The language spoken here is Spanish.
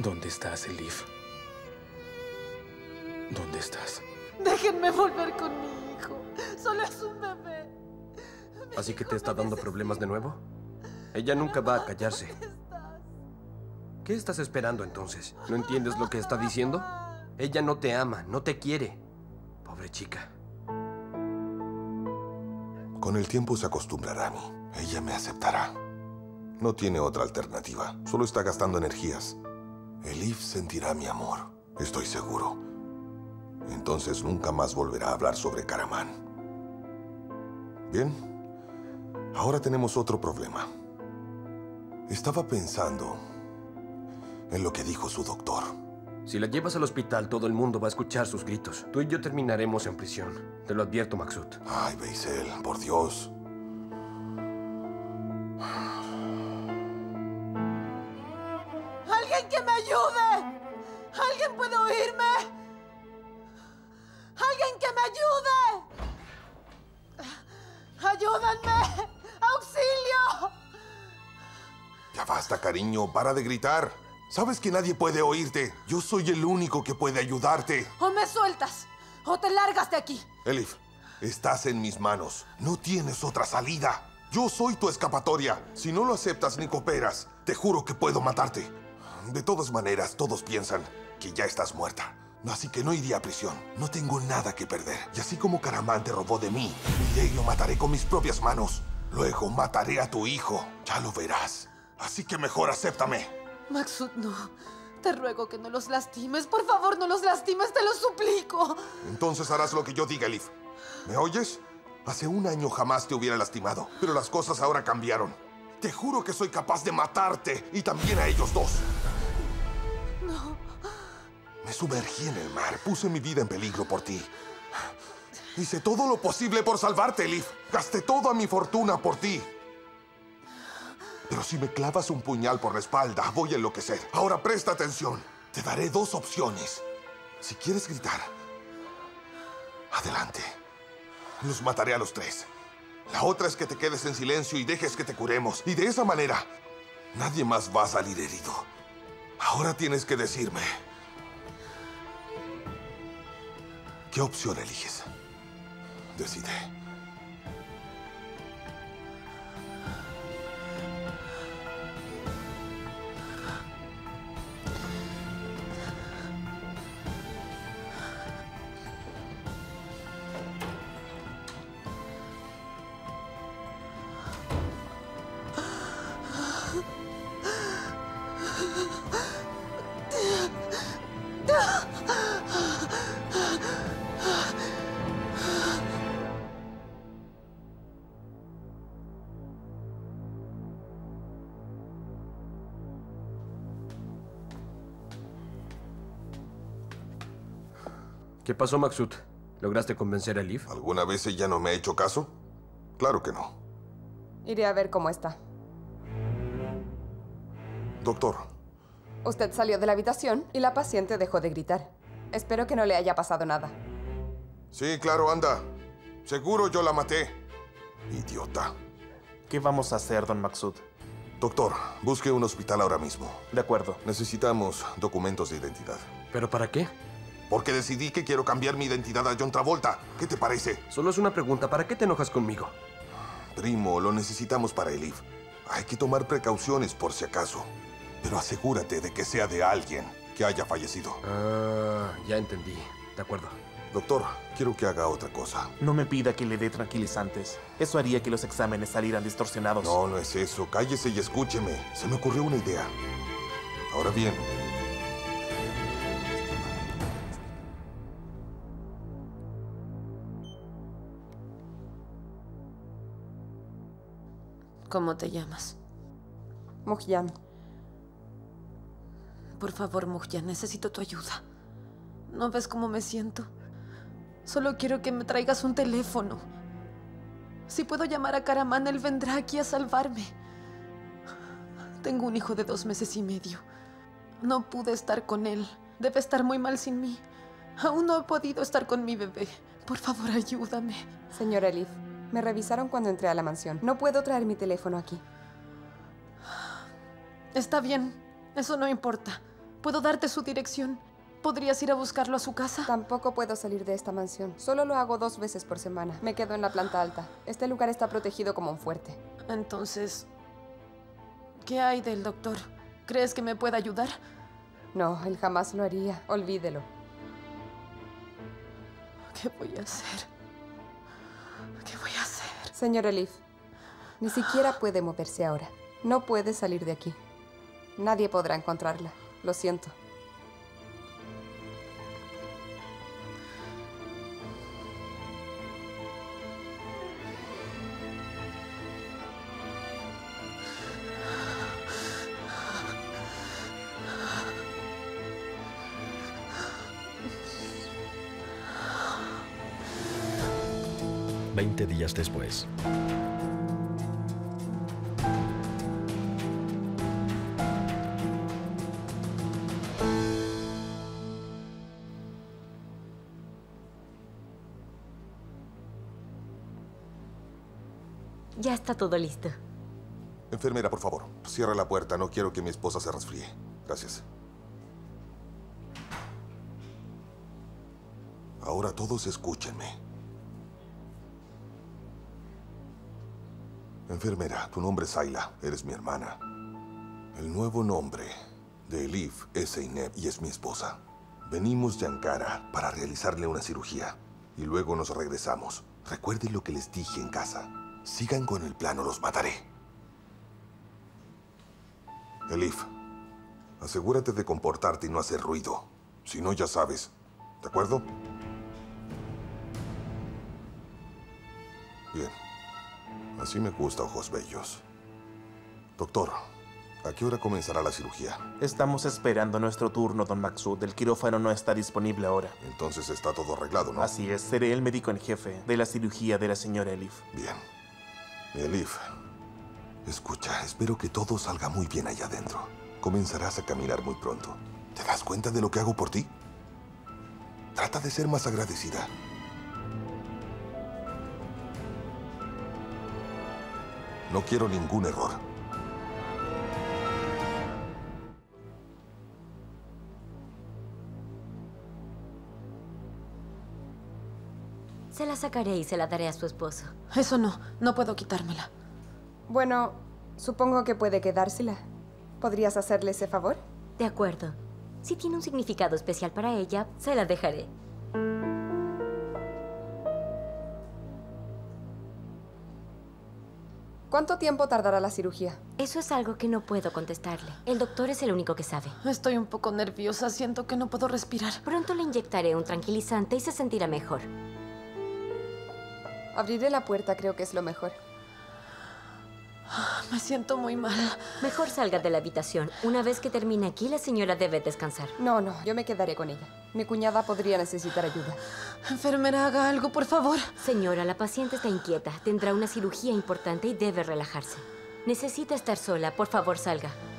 ¿Dónde estás, Elif? ¿Dónde estás? Déjenme volver con mi hijo. Solo es un bebé. ¿Así que te está dando problemas de nuevo? Ella nunca va a callarse. ¿Dónde estás? ¿Qué estás esperando entonces? ¿No entiendes lo que está diciendo? Ella no te ama, no te quiere. Pobre chica. Con el tiempo se acostumbrará a mí. Ella me aceptará. No tiene otra alternativa. Solo está gastando energías. Elif sentirá mi amor. Estoy seguro. Entonces nunca más volverá a hablar sobre Karaman. Bien. Ahora tenemos otro problema. Estaba pensando en lo que dijo su doctor. Si la llevas al hospital, todo el mundo va a escuchar sus gritos. Tú y yo terminaremos en prisión. Te lo advierto, Maksud. Ay, Beisel, por Dios. ¡Alguien que me ayude! ¿Alguien puede oírme? ¡Alguien que me ayude! ¡Ayúdenme! ¡Auxilio! Ya basta, cariño. Para de gritar. Sabes que nadie puede oírte. Yo soy el único que puede ayudarte. O me sueltas, o te largas de aquí. Elif, estás en mis manos. No tienes otra salida. Yo soy tu escapatoria. Si no lo aceptas ni cooperas, te juro que puedo matarte. De todas maneras, todos piensan que ya estás muerta. Así que no iré a prisión. No tengo nada que perder. Y así como Karaman te robó de mí, iré y lo mataré con mis propias manos. Luego mataré a tu hijo. Ya lo verás. Así que mejor acéptame. Maksud, no. Te ruego que no los lastimes. Por favor, no los lastimes, te lo suplico. Entonces harás lo que yo diga, Elif. ¿Me oyes? Hace un año jamás te hubiera lastimado, pero las cosas ahora cambiaron. Te juro que soy capaz de matarte y también a ellos dos. No. Me sumergí en el mar, puse mi vida en peligro por ti. Hice todo lo posible por salvarte, Elif. Gasté toda mi fortuna por ti. Pero si me clavas un puñal por la espalda, voy a enloquecer. Ahora presta atención. Te daré dos opciones. Si quieres gritar, adelante. Los mataré a los tres. La otra es que te quedes en silencio y dejes que te curemos. Y de esa manera, nadie más va a salir herido. Ahora tienes que decirme, ¿qué opción eliges? Decide. ¿Qué pasó, Maksud? ¿Lograste convencer a Elif? ¿Alguna vez ella no me ha hecho caso? Claro que no. Iré a ver cómo está. Doctor, Usted salió de la habitación y la paciente dejó de gritar. Espero que no le haya pasado nada. sí, claro, anda. Seguro yo la maté. Idiota. ¿Qué vamos a hacer, don Maksud? Doctor, busque un hospital ahora mismo. De acuerdo. Necesitamos documentos de identidad. ¿Pero para qué? Porque decidí que quiero cambiar mi identidad a John Travolta. ¿Qué te parece? Solo es una pregunta. ¿Para qué te enojas conmigo? Primo, lo necesitamos para Elif. Hay que tomar precauciones por si acaso. Pero asegúrate de que sea de alguien que haya fallecido. Ah, ya entendí. De acuerdo. Doctor, quiero que haga otra cosa. No me pida que le dé tranquilizantes. Eso haría que los exámenes salieran distorsionados. No, no es eso. Cállese y escúcheme. Se me ocurrió una idea. Ahora bien, ¿Cómo te llamas? Mujyan, Por favor, Mujyan, necesito tu ayuda. ¿No ves cómo me siento? Solo quiero que me traigas un teléfono. Si puedo llamar a Karaman, él vendrá aquí a salvarme. Tengo un hijo de 2 meses y medio. No pude estar con él. Debe estar muy mal sin mí. Aún no he podido estar con mi bebé. Por favor, ayúdame. señora Elif, me revisaron cuando entré a la mansión. No puedo traer mi teléfono aquí. Está bien. Eso no importa. Puedo darte su dirección. ¿Podrías ir a buscarlo a su casa? Tampoco puedo salir de esta mansión. Solo lo hago 2 veces por semana. Me quedo en la planta alta. Este lugar está protegido como un fuerte. Entonces, ¿qué hay del doctor? ¿Crees que me pueda ayudar? No, él jamás lo haría. Olvídelo. ¿Qué voy a hacer? ¿Qué voy a hacer? Señor Elif, ni siquiera puede moverse ahora. No puede salir de aquí. Nadie podrá encontrarla. Lo siento. Veinte días después. Ya está todo listo. Enfermera, por favor, cierra la puerta. No quiero que mi esposa se resfríe. Gracias. Ahora todos escúchenme. Enfermera, tu nombre es Ayla. Eres mi hermana. El nuevo nombre de Elif es Zeynep y es mi esposa. Venimos de Ankara para realizarle una cirugía. Y luego nos regresamos. Recuerden lo que les dije en casa. Sigan con el plan o los mataré. Elif, asegúrate de comportarte y no hacer ruido. Si no, ya sabes. ¿De acuerdo? Bien. Así me gusta, ojos bellos. Doctor, ¿a qué hora comenzará la cirugía? Estamos esperando nuestro turno, don Maksud. El quirófano no está disponible ahora. Entonces está todo arreglado, ¿no? Así es, seré el médico en jefe de la cirugía de la señora Elif. Bien. Elif, escucha, espero que todo salga muy bien allá adentro. Comenzarás a caminar muy pronto. ¿Te das cuenta de lo que hago por ti? Trata de ser más agradecida. No quiero ningún error. Se la sacaré y se la daré a su esposo. Eso no, no puedo quitármela. Bueno, supongo que puede quedársela. ¿Podrías hacerle ese favor? De acuerdo. Si tiene un significado especial para ella, se la dejaré. ¿Cuánto tiempo tardará la cirugía? Eso es algo que no puedo contestarle. El doctor es el único que sabe. Estoy un poco nerviosa, siento que no puedo respirar. Pronto le inyectaré un tranquilizante y se sentirá mejor. Abriré la puerta, creo que es lo mejor. Me siento muy mal. Mejor salga de la habitación. Una vez que termine aquí, la señora debe descansar. No, yo me quedaré con ella. Mi cuñada podría necesitar ayuda. Enfermera, haga algo, por favor. Señora, la paciente está inquieta. Tendrá una cirugía importante y debe relajarse. Necesita estar sola. Por favor, salga.